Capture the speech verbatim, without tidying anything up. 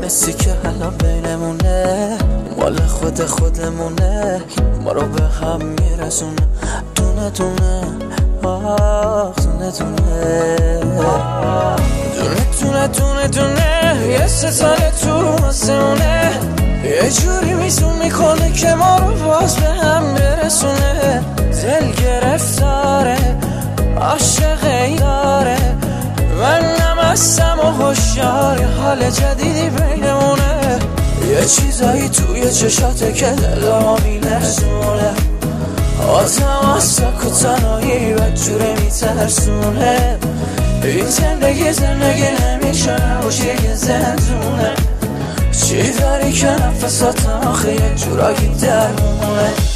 مثی که الان بینمونه مال خود خودمونه، ما رو به هم میرسونه دونه دونه، آخ دونه دونه دونه دونه دونه دونه. یه ستاره تو آسمونه یه جوری میزون میکنه که ما رو باز به هم برسونه. دل گرفتاره عاشق داره، من نمستم و هوشیار حال جدیدی بینمونه. یه چیزایی توی چشاته که دلمو میلرزونه، آدم از سک و تنهایی بدجوره میترسونه. این زندگی زندگی نمیشه نباشه یه زندونه، چی داری که نفساتم آخه یه جورایی درمونه.